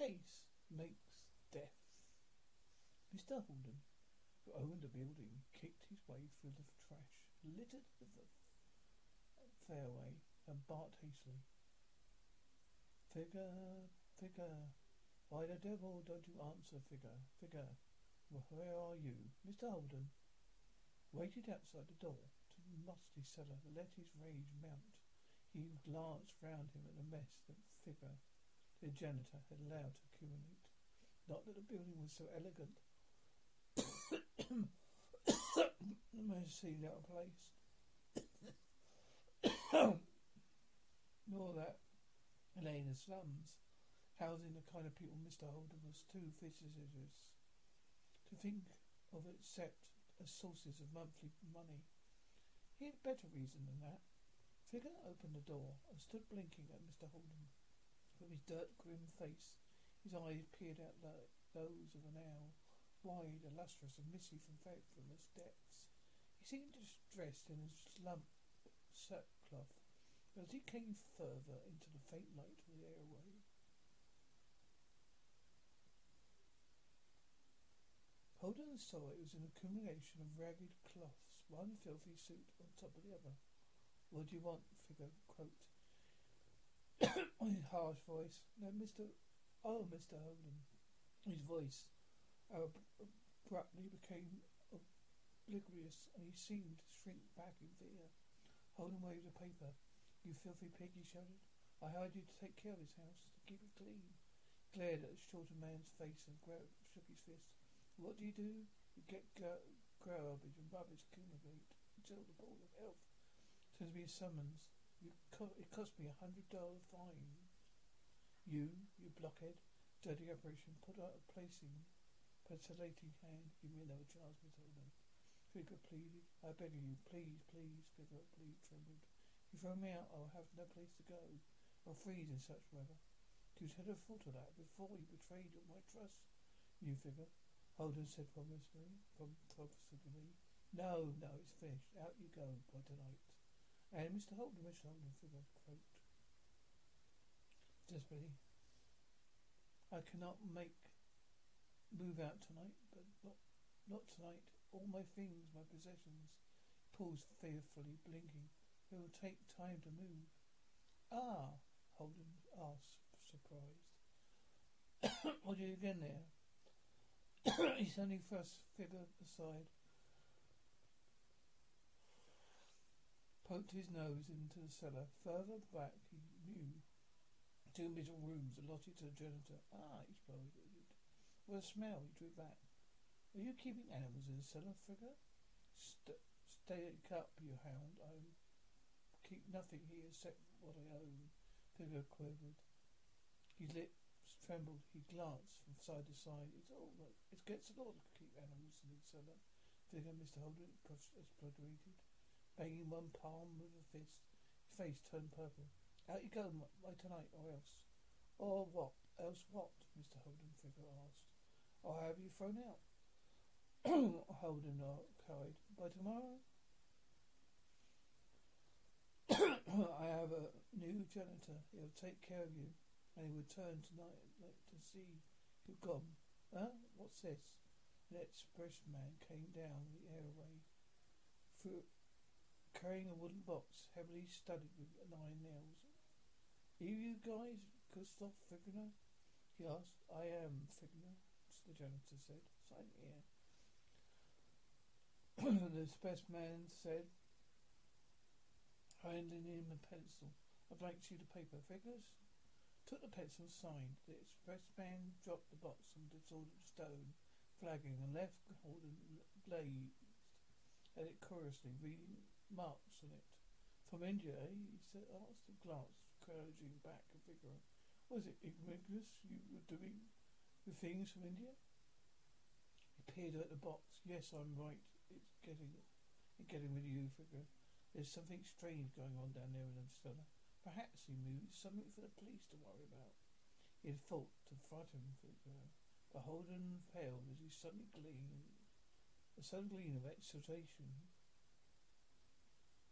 case makes death. Mr. Holden, who owned the building, kicked his way through the trash littered with the fairway and barked hastily. Figure, Figure, why the devil don't you answer, Figure, Figure? Where are you? Mr. Holden waited outside the door to the musty cellar and let his rage mount. He glanced round him at the mess that Figure, the janitor, had allowed to accumulate. Not that the building was so elegant. The mess seemed out of place. Nor that it lay in the slums, housing the kind of people Mr. Holden was too fastidious to think of except as sources of monthly money. He had better reason than that. Figure opened the door and stood blinking at Mr. Holden. From his grim face, his eyes peered out like those of an owl, wide and lustrous and misty from forgetfulness depths. He seemed dressed in a slump sackcloth, but as he came further into the faint light of the airway, Holden saw it was an accumulation of ragged cloths, one filthy suit on top of the other. What do you want? Figure croaked in his harsh voice. No, Mr. Holden. His voice abruptly became oblivious, and he seemed to shrink back in fear. Holden waved a paper. You filthy pig, he shouted. I hired you to take care of this house, to keep it clean. He glared at the shorter man's face and shook his fist. What do? You get garbage and rubbish accumulate until the Board of Health sends me a summons. It cost me $100 fine. You blockhead. Dirty operation. Put out a pacillating hand. Give me another chance, Miss Holden. Figure pleaded. I beg of you, please. Figure trembled. You throw me out, I'll have no place to go. I'll freeze in such weather. You should have thought of that before you betrayed my trust. You Figure. Holden said pompously. No, it's finished. Out you go by tonight. And Mr. Holden, Figure croaked desperately. I cannot move out tonight, but not tonight. All my things, my possessions. He paused fearfully, blinking. It will take time to move. Ah, Holden asked, surprised. What are you again there? He suddenly thrust Figure aside, poked his nose into the cellar. Further back, he knew 2 middle rooms allotted to the janitor. Ah, he exploded. What a smell! He drew back. Are you keeping animals in the cellar, Figure? Stay up, you hound. I keep nothing here except what I own. Figure quivered. His lips trembled. He glanced from side to side. It gets a lot to keep animals in the cellar. Figure, Mr. Holden exploded, banging one palm with a fist. His face turned purple. Out you go by tonight, or else. Or what? Else what? Mr. Holden, Figure asked. Or have you thrown out? Holden cried. By tomorrow? I have a new janitor. He'll take care of you. And he will return tonight to see you've gone. Huh? What's this? An expressman came down the airway, carrying a wooden box heavily studded with iron nails. You guys, Gustav Figner? He asked. I am Figner, the janitor said. Sign here. The expressman said, handing him a pencil. A blank sheet of paper. Figures? Took the pencil, signed. The expressman dropped the box on the disordered stone flagging and left. Holden glazed at it curiously, reading marks on it. From India, eh? He said, asked a glance, crowding back a Figure. Was it Ignis you were doing with things from India? He peered at the box. Yes, I'm right. It's getting with you, Figure. There's something strange going on down there in the cellar. Perhaps, he mused, something for the police to worry about. He had thought to frighten Figure, but Holden paled as he suddenly gleamed. A sudden gleam of exultation.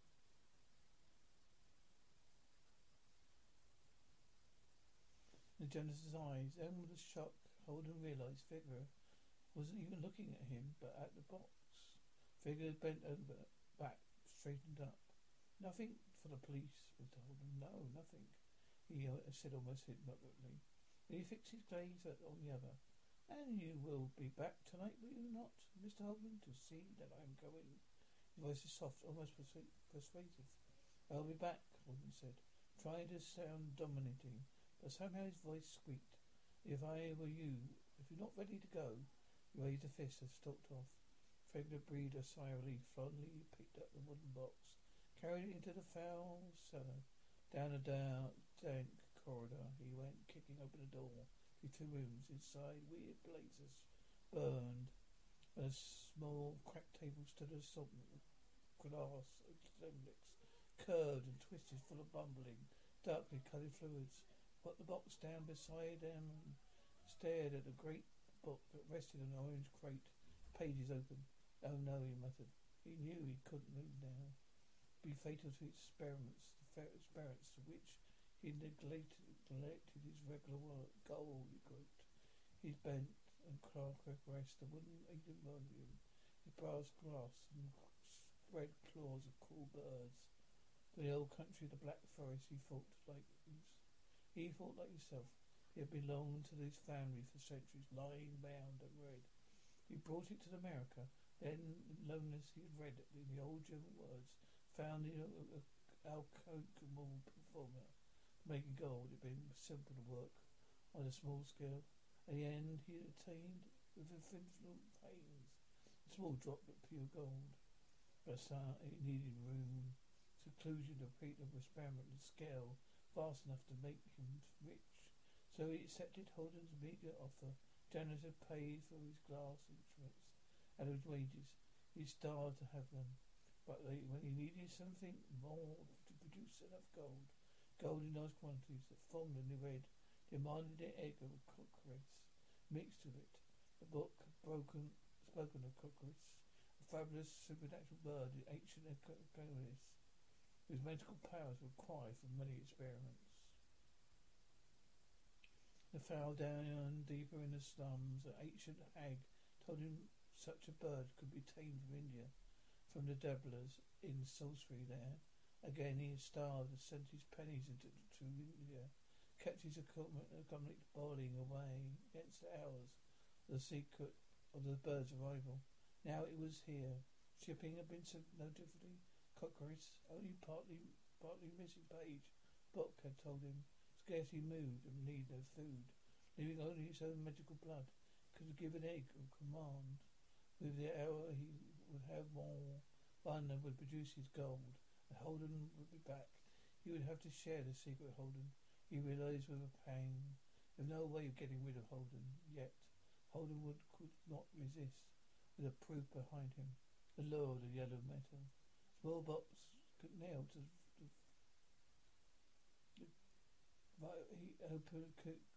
The Jonas's eyes. Then with a shock, Holden realised Figure wasn't even looking at him, but at the box. Figure bent over, back, straightened up. Nothing for the police, Mr. Holden. No, nothing, he said almost hypnotically. Then he fixed his gaze on the other. And you will be back tonight, will you not, Mr. Holden, to see that I am going? His voice is soft, almost persuasive. I'll be back, Holden said, trying to sound dominating, but somehow his voice squeaked. If I were you, if you're not ready to go, he raised a fist and stalked off. Fregler breathed a sigh of relief, fondly picked up the wooden box, carried it into the foul cellar. Down a dank corridor he went, kicking open the door to 2 rooms. Inside, weird blazes burned. On a small cracked table stood a sombre glass appendix, curved and twisted, full of bubbling, darkly coloured fluids. Put the box down beside them and stared at a great book that rested on an orange crate, pages open. Oh no, he muttered. He knew he couldn't move now. Be fatal to experiments to which he neglected his regular work. Gold, he groped. He bent and caressed the wooden Eden volume, his brass glass and spread claws of cool birds. For the old country of the Black Forest, he thought like himself. He had belonged to this family for centuries, lying bound and read. He brought it to America. Then, in loneliness, he had read in the old German words, found the alchemical formula for making gold. It had been simple to work on a small scale. At the end, he had attained, with infinite pains, a small drop of pure gold. But it needed room, seclusion to repeat the experiment and scale fast enough to make him rich. So he accepted Holden's meagre offer. Janus had paid for his glass instruments and his wages. He starved to have them. But when he needed something more to produce enough gold in large quantities that formed a new red, demanded an egg of cockroach mixed with it. The book spoken of cockroach, a fabulous supernatural bird in ancient Achaeans, whose magical powers were required for many experiments. The foul down deeper in the slums, an ancient hag told him such a bird could be tamed from India, from the dabblers in sorcery there. Again he had starved and sent his pennies to India, kept his economic boiling away against the hours of the secret of the bird's arrival. Now it was here. Shipping had been no difficulty. Cockroach, only partly missing page. Book had told him. Scarcely moved and needed no food. Leaving only his own magical blood. Could give an egg of command. With the hour he would have more. One that would produce his gold. And Holden would be back. He would have to share the secret with Holden. He realized with a pang. There was no way of getting rid of Holden. Yet Holden could not resist. With a proof behind him. The lure of the yellow metal. Small box nailed to he opened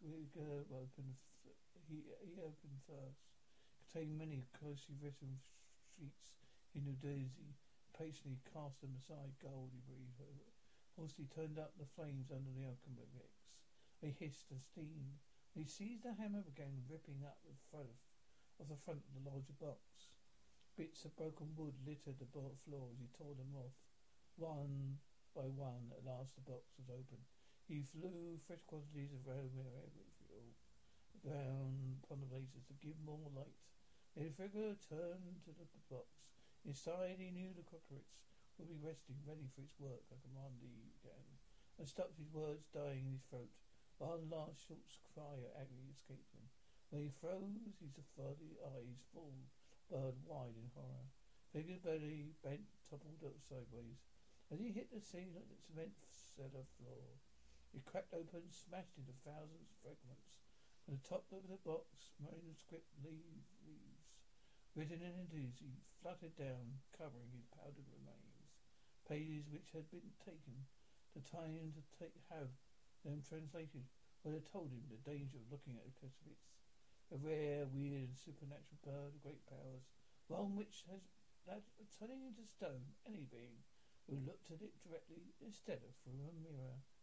first. Contained many closely written sheets in New Jersey. Patiently cast them aside. Gold, he breathed over. Hoarsely turned up the flames under the alchemics. They hissed and steamed. He seized the hammer, began ripping up the front of the larger box. Bits of broken wood littered the floor as he tore them off. One by one, at last the box was open. He flew fresh quantities of fuel down upon the blazes to give more light. The figure turned to the box. Inside he knew the cockroach would be resting, ready for its work. A command he began, and stopped his words dying in his throat. One last short cry of agony escaped him. When he froze, his eyes full, bird wide in horror. Figure's belly bent, toppled up sideways. As he hit the cement cellar floor, it cracked open, smashed into thousands of fragments. On the top of the box, manuscript leaves, written in Hindusi, fluttered down, covering his powdered remains. Pages which had been taken the time to have them translated, but had told him the danger of looking at the crucifix. A rare, weird, supernatural bird of great powers, one which has that turning into stone any being who looked at it directly instead of through a mirror.